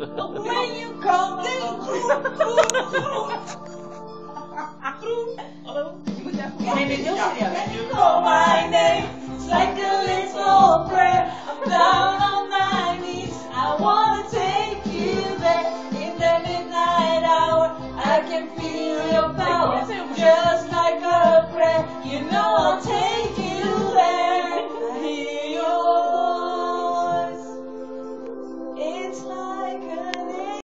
When you call me, when you call my name, it's like a little prayer. I'm down on my knees. I wanna take you there in the midnight hour. I can feel your power.